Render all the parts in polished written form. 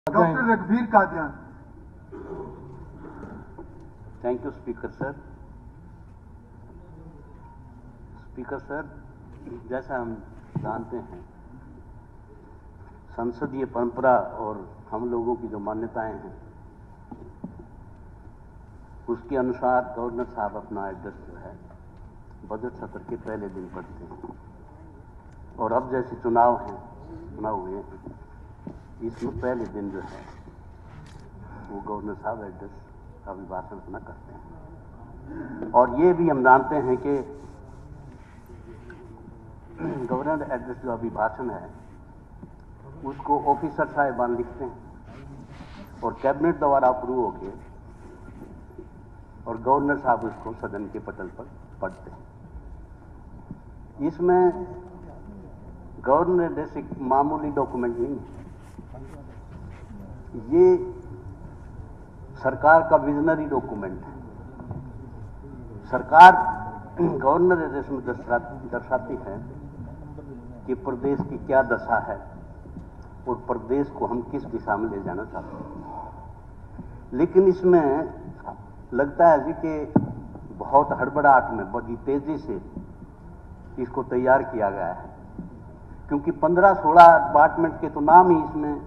Doctor रघुवीर Kadian. Thank you speaker sir. Speaker sir, जैसा हम जानते हैं, संसदीय परंपरा और हम लोगों की जो मान्यताएं हैं उसके अनुसार गवर्नर साहब अपना एड्रेस जो है बजट सत्र के पहले दिन पढ़ते हैं। और अब जैसे चुनाव हुए हैं, इसमें पहले दिन जो है वो गवर्नर साहब एड्रेस का अभिभाषण अपना करते हैं। और ये भी हम जानते हैं कि गवर्नर एड्रेस जो अभिभाषण है उसको ऑफिसर साहिबान लिखते हैं और कैबिनेट द्वारा अप्रूव होके और गवर्नर साहब उसको सदन के पटल पर पढ़ते हैं। इसमें गवर्नर एड्रेस एक मामूली डॉक्यूमेंट नहीं है, ये सरकार का विजनरी डॉक्यूमेंट है। सरकार गवर्नर एड्रेस में दर्शाती है कि प्रदेश की क्या दशा है और प्रदेश को हम किस दिशा में ले जाना चाहते हैं। लेकिन इसमें लगता है जी कि बहुत हड़बड़ाहट में बड़ी तेजी से इसको तैयार किया गया है, क्योंकि 15-16 डिपार्टमेंट के तो नाम ही इसमें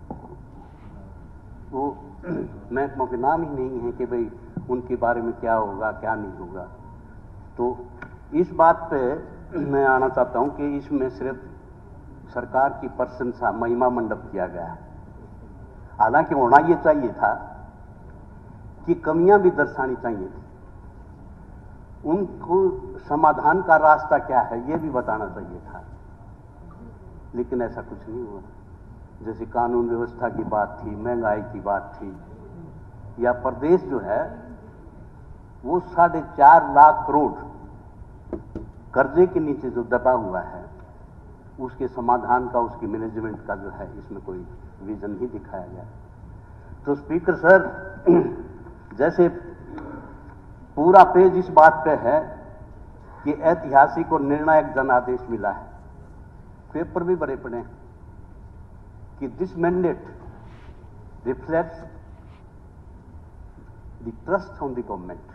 वो महकमों के नाम ही नहीं है कि भाई उनके बारे में क्या होगा क्या नहीं होगा। तो इस बात पे मैं आना चाहता हूं कि इसमें सिर्फ सरकार की प्रशंसा महिमा मंडप किया गया है। हालांकि होना यह चाहिए था कि कमियां भी दर्शानी चाहिए थी, उनको समाधान का रास्ता क्या है यह भी बताना चाहिए था, लेकिन ऐसा कुछ नहीं हुआ। जैसे कानून व्यवस्था की बात थी, महंगाई की बात थी, या प्रदेश जो है वो 4.5 लाख करोड़ कर्जे के नीचे जो दबा हुआ है, उसके समाधान का, उसकी मैनेजमेंट का जो है इसमें कोई विजन ही दिखाया गया। तो स्पीकर सर, जैसे पूरा पेज इस बात पे है कि ऐतिहासिक और निर्णायक जनादेश मिला है, पेपर भी बड़े पड़े हैं कि this mandate reflects the trust on the government.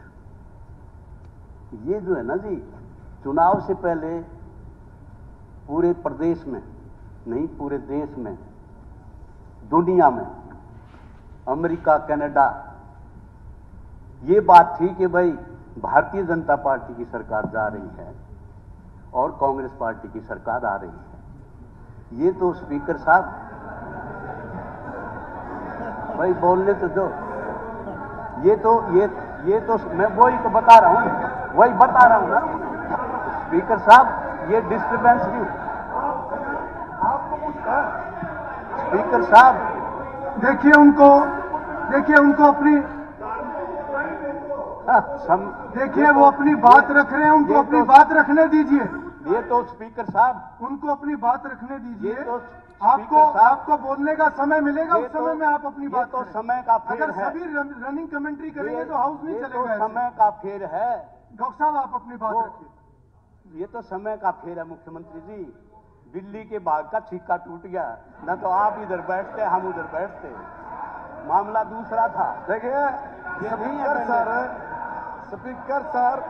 ये जो है ना जी, चुनाव से पहले पूरे प्रदेश में नहीं, पूरे देश में, दुनिया में, अमेरिका, कनाडा, ये बात थी कि भाई भारतीय जनता पार्टी की सरकार जा रही है और कांग्रेस पार्टी की सरकार आ रही है। ये तो स्पीकर साहब भाई बोलने तो दो, ये तो मैं वही तो बता रहा हूं, वही बता रहा हूं ना स्पीकर साहब, ये डिस्टर्बेंस क्यों? स्पीकर साहब देखिए उनको अपनी देखिए वो अपनी बात रख रहे हैं, उनको अपनी बात रखने दीजिए। ये तो स्पीकर साहब उनको अपनी बात रखने दीजिए। तो आपको बोलने का समय मिलेगा, उस समय में आप अपनी बात तो करें। समय का फेर अगर है, सभी रनिंग कमेंट्री करेंगे तो हाउस नहीं चलेगा। तो समय का फेर है। डॉक्टर साहब आप अपनी बात रखिए। ये तो समय का फेर है मुख्यमंत्री जी। बिल्ली के बाघ का छिक्का टूट गया ना, तो आप इधर बैठते हम उधर बैठते, मामला दूसरा था। देखिए स्पीकर सर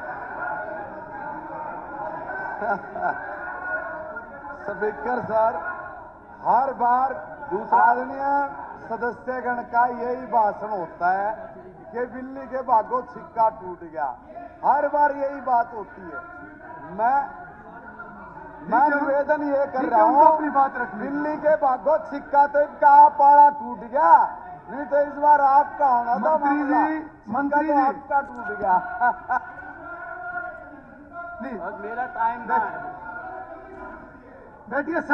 स्पीकर सर, हर बार आदरणीय सदस्यगण का यही भाषण होता है कि बिल्ली के भागो छिक्का टूट गया। हर बार यही बात होती है। मैं निवेदन ये कर रहा हूँ, अपनी बात रख, बिल्ली के भागो छिक्का तो इनका पाड़ा टूट गया, नहीं तो इस बार आपका होना था। मंत्री जी आपका टूट गया। मेरा टाइम ना है। बैठिए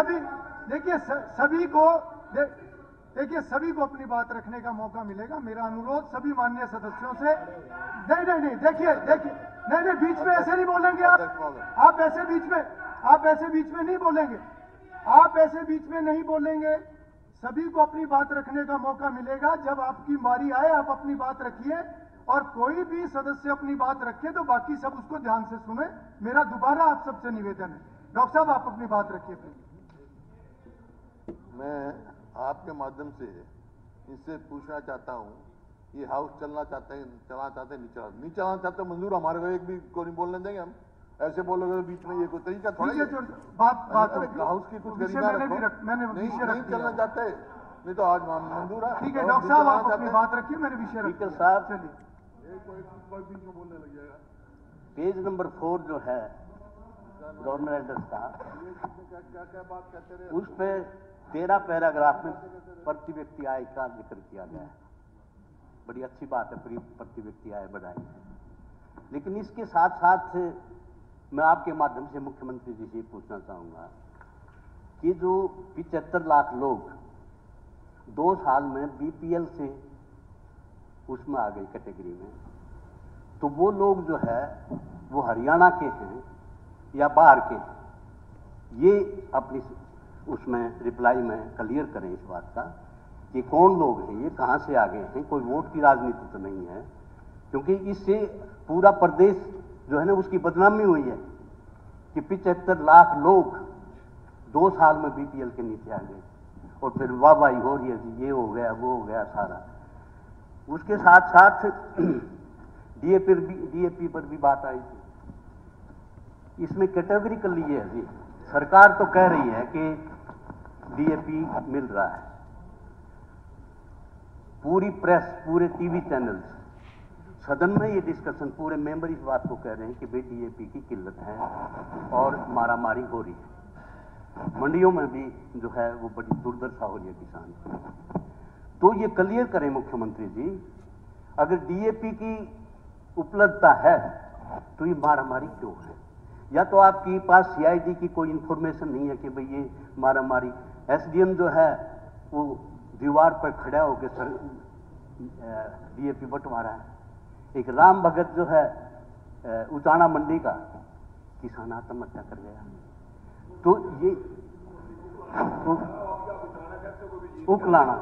सभी को अपनी बात रखने का मौका मिलेगा। मेरा अनुरोध सभी माननीय सदस्यों से, नहीं देखिए बीच में ऐसे नहीं बोलेंगे आप ऐसे बीच में नहीं बोलेंगे, आप ऐसे बीच में नहीं बोलेंगे। सभी को अपनी बात रखने का मौका मिलेगा। जब आपकी बारी आए आप अपनी बात रखिए, और कोई भी सदस्य अपनी बात रखे तो बाकी सब उसको ध्यान से सुने। मेरा दोबारा आप सबसे निवेदन है। डॉक्टर साहब आप अपनी बात रखिए। मैं आपके माध्यम से इनसे पूछना चाहता हूँ, ये हाउस चलना चाहते हैं, नहीं चलाना चाहते मंजूर, हमारे को एक भी को नहीं बोलने देंगे हम। ऐसे बोलोगे तो बीच में ये कोई तरीका थोड़ा ही है। बात हाउस की कुछ विषय गरीबा मैंने रखो। मैंने नहीं विषय रख दिया। चलना चाहते, नहीं तो आज मंजूर है। ठीक है डॉक्टर साहब, आप अपनी बात रखिए, मैंने विषय रख दिया। साहब चलिए, कोई बीच में बोलने लग जाएगा। पेज नंबर 4 जो है गवर्नमेंट एड्रेस का, क्या बात कहते रहे, उस पे 13 पैराग्राफ में प्रति व्यक्ति आय का जिक्र किया गया है। बड़ी अच्छी बात है, प्रति व्यक्ति आय बढ़ाई है। लेकिन इसके साथ साथ मैं आपके माध्यम से मुख्यमंत्री जी से पूछना चाहूंगा कि जो 75 लाख लोग 2 साल में बीपीएल से उसमें आ गई कैटेगरी में, तो वो लोग जो है वो हरियाणा के हैं या बाहर के हैं, ये अपनी उसमें रिप्लाई में क्लियर करें इस बात का कि कौन लोग हैं, ये कहां से आ गए हैं। कोई वोट की राजनीति तो नहीं है, क्योंकि इससे पूरा प्रदेश जो है ना उसकी बदनामी हुई है कि 75 लाख लोग 2 साल में बीपीएल के नीचे आ गए और फिर वाहवाही हो रही है कि ये हो गया वो हो गया सारा। उसके साथ साथ डीएपी पर भी बात आई थी। इसमें कैटेगरिकली ये है जी, सरकार तो कह रही है कि डीएपी मिल रहा है, पूरी प्रेस, पूरे टीवी चैनल्स, सदन में ये डिस्कशन, पूरे मेंबर इस बात को कह रहे हैं कि भाई डीएपी की किल्लत है और मारामारी हो रही है। मंडियों में भी जो है वो बड़ी दुर्दशा हो रही है किसान की। तो ये क्लियर करें मुख्यमंत्री जी, अगर डीएपी की उपलब्धता है तो ये मारामारी क्यों है? या तो आपके पास सीआईडी की कोई इंफॉर्मेशन नहीं है कि भाई ये मारामारी, एसडीएम जो है वो दीवार पर खड़ा होकर सर डीएपी बंटवा है। एक राम भगत जो है उचाना मंडी का किसान आत्महत्या कर गया। तो ये तो उकलाना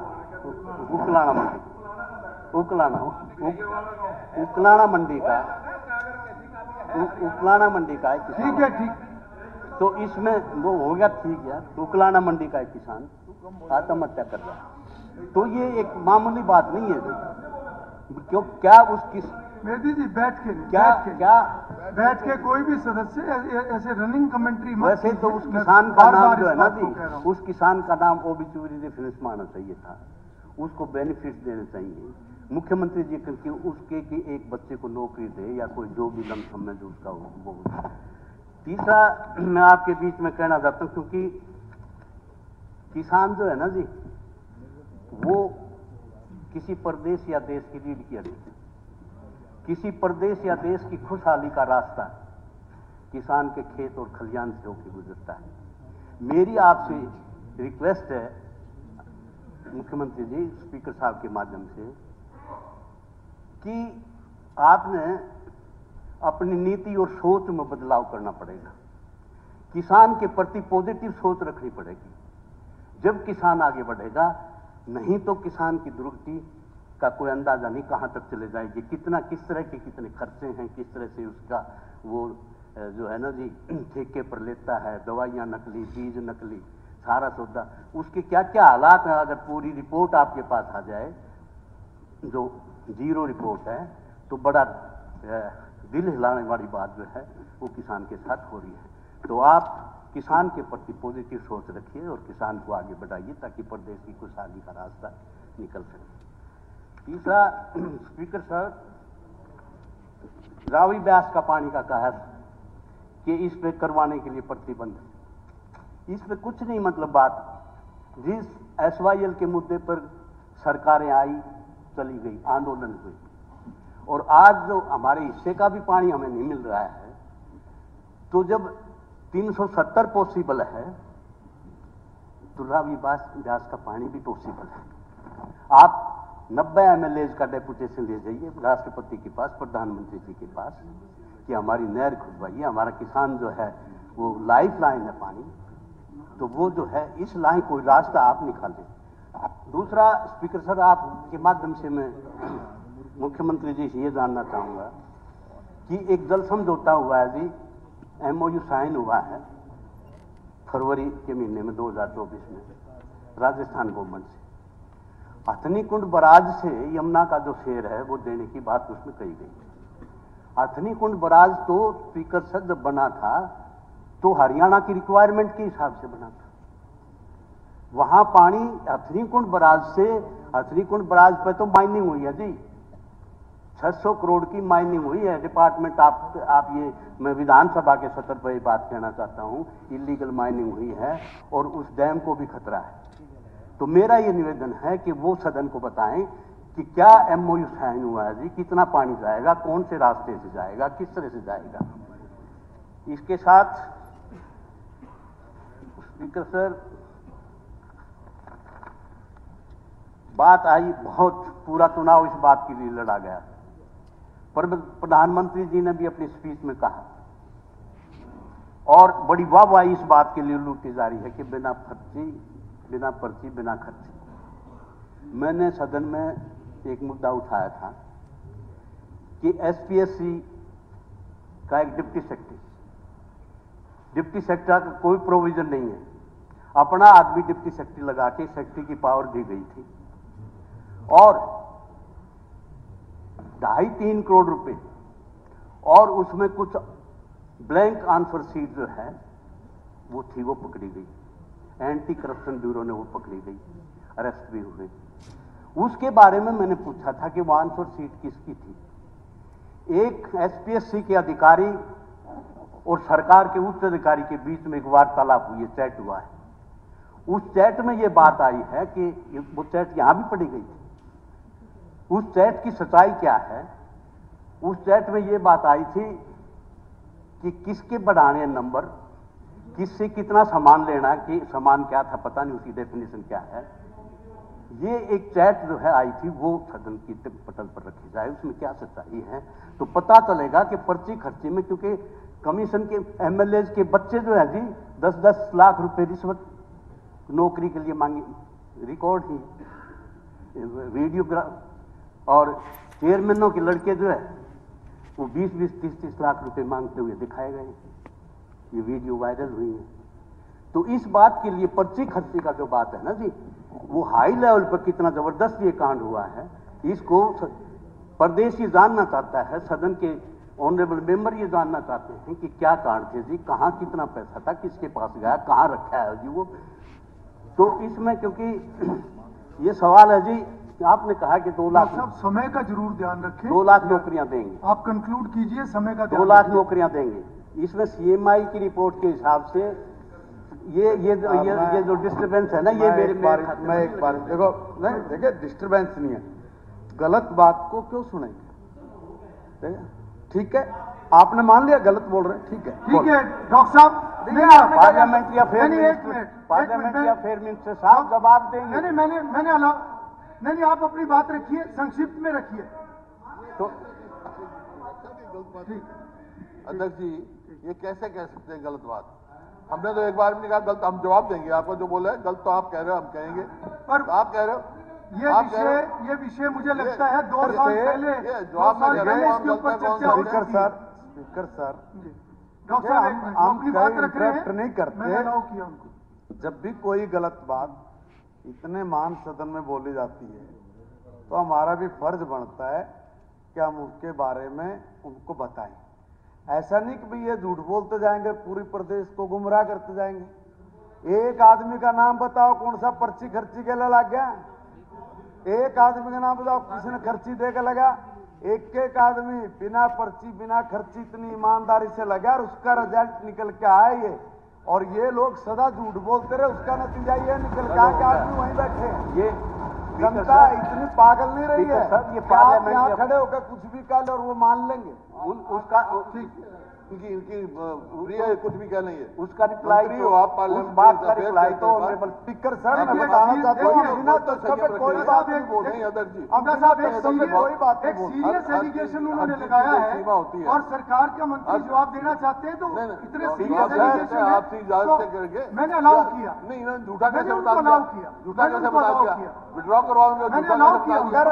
मंडी का है किसान। ठीक है, ठीक। तो इसमें वो हो गया, ठीक है, उकलाना मंडी का एक किसान आत्महत्या कर रहा। तो ये एक मामूली बात नहीं है क्यों? क्या उसकी मेहदी जी बैठ के बैठ के कोई भी सदस्य ऐसे रनिंग कमेंट्री मत। वैसे तो उस किसान का नाम जो है ना जी, उस किसान का नाम ओबिचुरी रेफरेंस मानना चाहिए था, उसको बेनिफिट देने चाहिए मुख्यमंत्री जी, क्योंकि उसके कि एक बच्चे को नौकरी दे या कोई जो भी लमसम में जो उसका वो। तीसरा मैं आपके बीच में कहना चाहता हूं, क्योंकि किसान जो है ना जी वो किसी प्रदेश या देश की रीढ़ की हड्डी है। किसी प्रदेश या देश की खुशहाली का रास्ता किसान के खेत और खलियान से होकर गुजरता है। मेरी आपसे रिक्वेस्ट है मुख्यमंत्री जी, स्पीकर साहब के माध्यम से, कि आपने अपनी नीति और सोच में बदलाव करना पड़ेगा। किसान के प्रति पॉजिटिव सोच रखनी पड़ेगी, जब किसान आगे बढ़ेगा। नहीं तो किसान की दुर्गति का कोई अंदाजा नहीं कहां तक चले जाएगी, किस तरह के कितने खर्चे हैं, किस तरह से उसका वो जो है ना जी ठेके पर लेता है, दवाइयां नकली, बीज नकली, सारा सौदा, उसके क्या क्या हालात हैं। अगर पूरी रिपोर्ट आपके पास आ जाए, जो जीरो रिपोर्ट है, तो बड़ा दिल हिलाने वाली बात जो है वो किसान के साथ हो रही है। तो आप किसान के प्रति पॉजिटिव सोच रखिए और किसान को आगे बढ़ाइए ताकि प्रदेश की खुशहाली का रास्ता निकल सके। तीसरा, स्पीकर सर, रावी ब्यास का पानी का कहर कि इस पे करवाने के लिए प्रतिबंध है, इस पे कुछ नहीं, मतलब बात जिस एसवाईएल के मुद्दे पर सरकारें आई, चली गई, आंदोलन हुई, और आज जो हमारे हिस्से का भी पानी हमें नहीं मिल रहा है, तो जब 370 पॉसिबल है तो रावी ब्यास का पानी भी पॉसिबल है। आप 90 MLAs का डेपुटेशन ले जाइए राष्ट्रपति के पास, प्रधानमंत्री जी के पास, कि हमारी नहर खुदवाइए, हमारा किसान जो है वो लाइफ लाइन है पानी, तो वो जो है इस लाइन कोई रास्ता आप निकालें। दूसरा, स्पीकर सर, आपके माध्यम से मैं मुख्यमंत्री जी से ये जानना चाहूंगा कि एक जल समझौता हुआ है जी, MOU साइन हुआ है फरवरी के महीने में 2024 में, राजस्थान गवर्नमेंट से। हथनी कुंड बराज से यमुना का जो शेर है वो देने की बात उसमें कही गई। हथनी कुंड बराज तो स्पीकर सर जब बना था तो हरियाणा की रिक्वायरमेंट के हिसाब से बना था। वहां पानी हथनी कुंड बराज से, हथनी कुंड बराज पे तो माइनिंग हुई है जी, 600 करोड़ की माइनिंग हुई है। डिपार्टमेंट आप ये, मैं विधानसभा के सत्र पर ये बात कहना चाहता हूं, इलीगल माइनिंग हुई है और उस डैम को भी खतरा है। तो मेरा ये निवेदन है कि वो सदन को बताएं कि क्या एमओयू साइन हुआ है जी, कितना पानी जाएगा, कौन से रास्ते से जाएगा, किस तरह से जाएगा। इसके साथ स्पीकर सर, बात आई बहुत, पूरा चुनाव इस बात के लिए लड़ा गया, पर प्रधानमंत्री जी ने भी अपनी स्पीच में कहा और बड़ी वाहवाही इस बात के लिए लूटी जा रही है कि बिना पर्ची, बिना खर्ची। मैंने सदन में एक मुद्दा उठाया था कि एसपीएससी का एक डिप्टी सेक्रेटरी का कोई प्रोविजन नहीं है। अपना आदमी डिप्टी सेक्रेटरी लगा के सेक्रेटरी की पावर दी गई थी और 2.5-3 करोड़ रुपए, और उसमें कुछ ब्लैंक आंसर शीट जो है वो थी, वो पकड़ी गई। एंटी करप्शन ब्यूरो ने वो पकड़ी गई, अरेस्ट भी हुए। उसके बारे में मैंने पूछा था कि वो आंसर शीट किसकी थी। एक एसपीएससी के अधिकारी और सरकार के उच्च अधिकारी के बीच में एक वार्तालाप हुई है, चैट हुआ है। उस चैट में ये बात आई है कि वो चैट यहां भी पढ़ी गई थी। उस चैट की सच्चाई क्या है? उस चैट में ये बात आई थी कि किसके बढ़ाने नंबर, किससे कितना सामान लेना, कि सामान क्या था पता नहीं, उसकी डेफिनेशन क्या है। ये एक चैट जो है आई थी, वो सदन की पटल पर रखी जाए, उसमें क्या सच्चाई है तो पता चलेगा कि पर्ची खर्ची में, क्योंकि कमीशन के एमएलए के बच्चे जो है जी 10-10 लाख रुपए रिश्वत नौकरी के लिए मांगी, रिकॉर्ड ही वीडियोग्राफ, और चेयरमैनों के लड़के जो है वो 20-20, 30-30 लाख रुपए मांगते हुए दिखाए गए। ये वीडियो वायरल हुई है। तो इस बात के लिए पर्ची खर्ची का जो बात है ना जी, वो हाई लेवल पर कितना जबरदस्त ये कांड हुआ है, इसको प्रदेश ये जानना चाहता है, सदन के ऑनरेबल मेंबर ये जानना चाहते हैं कि क्या कांड थे जी, कहां कितना पैसा था, किसके पास गया, कहां रखा है जी वो। तो इसमें क्योंकि ये सवाल है जी, आपने कहा कि 2 लाख, सब समय का जरूर ध्यान रखें। 2 लाख नौकरियां देंगे, आप कंक्लूड कीजिए, समय का 2 लाख नौकरियां देंगे। इसमें सीएमआई की रिपोर्ट के हिसाब से ये जो डिस्टर्बेंस है ना, ये मेरे मैं एक बार देखो, नहीं देखिए डिस्टर्बेंस नहीं है, गलत बात को क्यों सुनेंगे? ठीक है, आपने मान लिया गलत बोल रहे हैं, ठीक है डॉक्टर साहब, पार्लियामेंट्री अफेयर मिनिस्टर साहब जवाब देंगे। मैंने नहीं, आप अपनी बात रखिए, संक्षिप्त में रखिए। तो अध्यक्ष जी, ये कैसे कह सकते हैं गलत बात? हमने तो एक बार भी नहीं कहा गलत, हम जवाब देंगे आपको जो बोला है। गलत तो आप कह रहे हो, हम कहेंगे, पर तो आप कह रहे हो ये विषय मुझे लगता है 2 साल पहले जवाब में इसके ऊपर चर्चा हो स्पीकर सर डॉक्टर साहब हम अपनी बात रख रहे हैं, नहीं करते। मैंने अलाउ किया उनको। जब भी कोई गलत बात इतने मान सदन में बोली जाती है तो हमारा भी फर्ज बनता है कि हम उसके बारे में उनको बताएं। ऐसा नहीं कि भाई ये झूठ बोलते जाएंगे, पूरी प्रदेश को गुमराह करते जाएंगे। एक आदमी का नाम बताओ कौन सा पर्ची खर्ची के लिए लग गया, एक आदमी का नाम बताओ किसने खर्ची दे के लगा। एक आदमी बिना पर्ची बिना खर्ची इतनी ईमानदारी से लगा और उसका रिजल्ट निकल के आया ये, और ये लोग सदा झूठ बोलते रहे, उसका नतीजा ये निकल के आया कि आदमी वहीं बैठे हैं। ये जनता इतनी पागल नहीं रही है सर, ये आप यहाँ खड़े होकर कुछ भी कह लो और वो मान लेंगे। उसका कुछ भी कह नहीं है, उसका रिप्लाई हो आप उस बात का रिप्लाई तो ऑनरेबल स्पीकर सर मैं बताना चाहता हूँ बिना तथ्य पे कोई बात नहीं बोल नहीं अध्यक्ष जी। अब साहब एक कोई बात नहीं बोल, सीरियस एलिगेशन उन्होंने लगाया है और सरकार का मंत्री जवाब देना चाहते हैं, तो इतने सीरियस एलिगेशन आपसे इजाजत से करके मैंने अलाउ किया। नहीं, झूठा कैसे बता अलाउ किया, झूठा कैसे बता दिया? विड्रॉ करवाओगे, मैंने अलाउ किया। अगर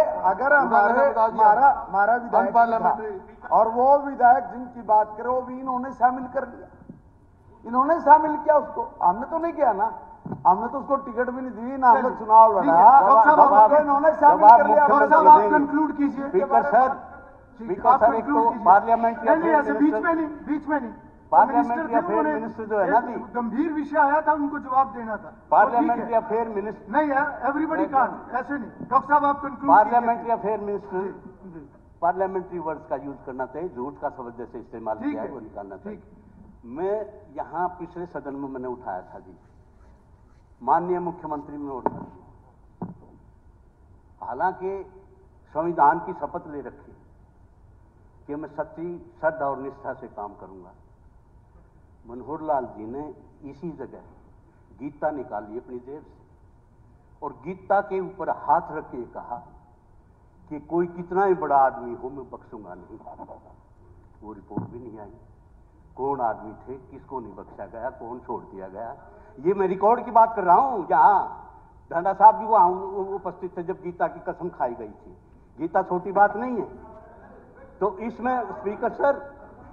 हमारा विधायक था और वो विधायक जिनकी बात करे वो भी इन्होंने शामिल कर लिया, इन्होंने शामिल किया उसको, हमने तो नहीं किया ना। हमने तो उसको टिकट भी नहीं दी ना, हमने चुनाव ठीक है, लड़ा। डॉक्टर साहब, उसको इन्होंने शामिल कर लिया। डॉक्टर साहब आप कंक्लूड कीजिए। स्पीकर सर, स्पीकर सर, एक तो पार्लियामेंट या नहीं ऐसे बीच में नहीं पार्लियामेंट्री मिनिस्टर थे, अफेयर उन्होंने मिनिस्टर जो है ना जी, एक गंभीर विषय आया था, उनको जवाब देना था। पार्लियामेंट्री अफेयर मिनिस्टर, नहीं है, एवरीबडी कांट, ऐसे नहीं। डॉक्टर साहब आप conclude parliamentary affair minister parliamentary words का यूज करना चाहिए, झूठ का शब्द जैसे इस्तेमाल ठीक किया है है, वो निकालना चाहिए। ठीक। मैं यहाँ पिछले सदन में मैंने उठाया था जी, माननीय मुख्यमंत्री ने नोट कर दिया। हालांकि संविधान की शपथ ले रखी कि मैं सच्ची श्रद्धा और निष्ठा से काम करूंगा। मनोहर लाल जी ने इसी जगह गीता निकाली अपनी जेब से और गीता के ऊपर हाथ रख के कहा कि कोई कितना ही बड़ा आदमी हो मैं बख्शूंगा नहीं। वो रिपोर्ट भी नहीं आई, कौन आदमी थे, किसको नहीं बख्शा गया, कौन छोड़ दिया गया। ये मैं रिकॉर्ड की बात कर रहा हूं, जहां ढांडा साहब भी वहां उपस्थित थे जब गीता की कसम खाई गई थी। गीता छोटी बात नहीं है। तो इसमें स्पीकर सर,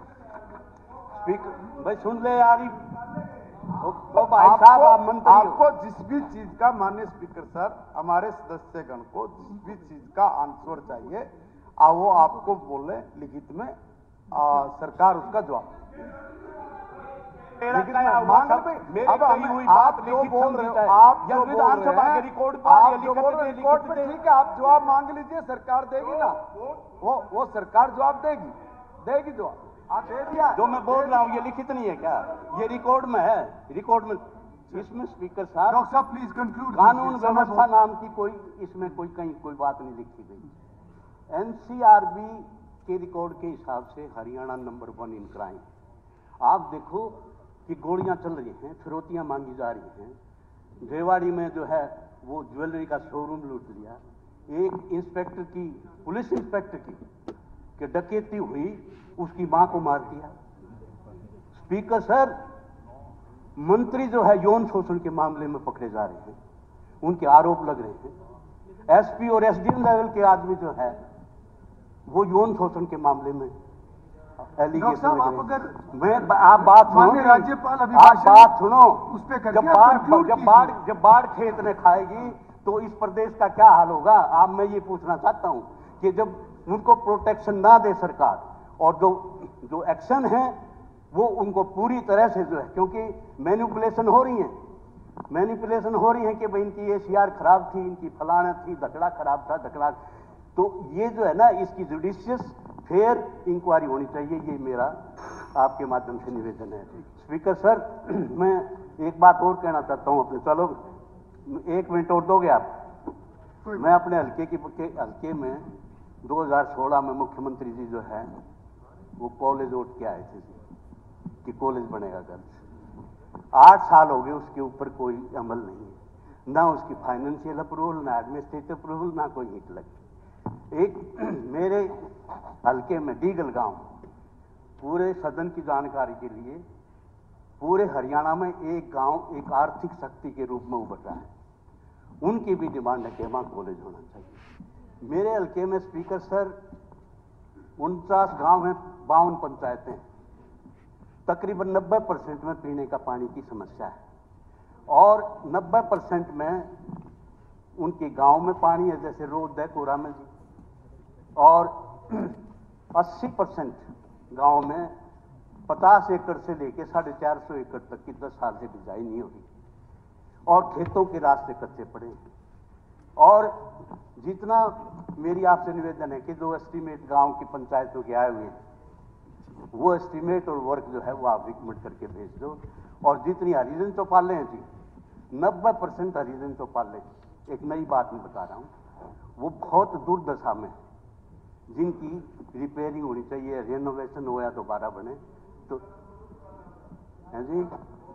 स्पीकर भाई सुन ले यार, तो भाई साहब आप मंत्री हो। आपको जिस भी चीज का, माननीय स्पीकर सर, हमारे सदस्यगण को जिस भी चीज का आंसर चाहिए वो आपको बोले लिखित में, सरकार उसका जवाब। मेरा लेकिन क्या मांग हुआ, भाई, मेरी अब कही हमें हुई आप बात जो लिखित बोल रहे समझता हो, है। आप या जो बोल विधानसभा रहे के हैं, रिकॉर्ड आप पर जो बोल रहे हैं रिकॉर्ड पे, ठीक है, आप जवाब मांग लीजिए, सरकार देगी ना, वो सरकार जवाब देगी जवाब। आप दे दिया जो मैं बोल रहा हूं ये लिखित नहीं है क्या, ये रिकॉर्ड में है, रिकॉर्ड में। इसमें स्पीकर साहब, डॉक्टर साहब प्लीज कंक्लूड। कानून व्यवस्था नाम की कोई इसमें कोई कहीं कोई बात नहीं लिखी गई। एनसीआरबी के रिकॉर्ड के हिसाब से हरियाणा नंबर 1 इन क्राइम। आप देखो कि गोलियां चल रही हैं, फिरौतियां मांगी जा रही हैं। रेवाड़ी में जो है वो ज्वेलरी का शोरूम लूट लिया। एक इंस्पेक्टर की, पुलिस इंस्पेक्टर की कि डकैती हुई, उसकी मां को मार दिया। स्पीकर सर, मंत्री जो है यौन शोषण के मामले में पकड़े जा रहे हैं, उनके आरोप लग रहे हैं। एसपी और एसडीएम लेवल के आदमी जो है वो यौन शोषण के मामले में डॉक्टर साहब आप अगर आप बात सुनो, माननीय राज्यपाल आप बात सुनो। उस पे करके जब आप conclude जब बाढ़ खेत में खाएगी तो इस प्रदेश का क्या हाल होगा। आप, मैं ये पूछना चाहता हूं कि जब उनको प्रोटेक्शन ना दे सरकार, और जो एक्शन है वो उनको पूरी तरह से जो है, क्योंकि मैनिपुलेशन हो रही है कि भाई इनकी एसीआर खराब थी, इनकी फलाना थी, धकड़ा खराब था, धकड़ा। तो ये जो है ना, इसकी जुडिशियस फेयर इंक्वायरी होनी चाहिए। ये मेरा आपके माध्यम से निवेदन है। स्पीकर सर, मैं एक बात और कहना चाहता हूं अपने, चलो 1 मिनट और दोगे आप? मैं अपने हल्के में 2016 में मुख्यमंत्री जी जो है वो कॉलेज उठ के आए थे कि कॉलेज बनेगा गर्ल्स। 8 साल हो गए, उसके ऊपर कोई अमल नहीं है, ना उसकी फाइनेंशियल अप्रूवल, ना एडमिनिस्ट्रेटिव अप्रूवल, ना कोई हीट लगी। एक मेरे हल्के में डीगल गांव, पूरे सदन की जानकारी के लिए, पूरे हरियाणा में एक गांव एक आर्थिक शक्ति के रूप में उभर रहा है। उनकी भी डिमांड है कि वहां कॉलेज होना चाहिए। मेरे हल्के में स्पीकर सर 49 गांव हैं, 52 पंचायतें हैं, तकरीबन 90% में पीने का पानी की समस्या है, और 90% में उनके गांव में पानी है, जैसे रोड है कोरामल जी, और 80% गांव में 50 एकड़ से लेकर 450 एकड़ तक की 10 साल से बिजाई नहीं हो रही, और खेतों के रास्ते कच्चे पड़े हैं। और जितना मेरी आपसे निवेदन है कि जो एस्टीमेट गांव की पंचायतों के आए हुए हैं, वो एस्टीमेट और वर्क जो है वो आप रिकमेंड करके भेज दो। और जितनी हरिजन चौपालें हैं जी, 90% हरिजन चौपालें, एक नई बात मैं बता रहा हूं, वो बहुत दुर्दशा में, जिनकी रिपेयरिंग होनी चाहिए, रेनोवेशन हो या दोबारा बने। तो है जी,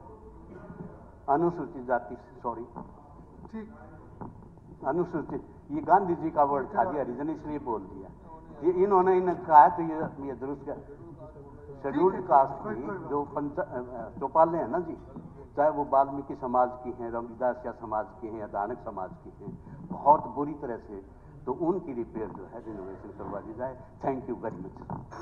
अनुसूचित जाति, सॉरी, ठीक, अनुसूचित, ये गांधी जी का वर्ड था जी, हरिजन इसलिए बोल दिया, ये इन्होंने कहा है, तो ये दुरुस्त का शेड्यूल्ड कास्ट की जो चौपालें हैं ना जी, चाहे वो वाल्मीकि समाज की हैं, रविदासिया समाज की हैं या दानक समाज की हैं, बहुत बुरी तरह से, तो उनकी रिपेयर जो है रिनोवेशन करवा दी जाए। Thank you very much.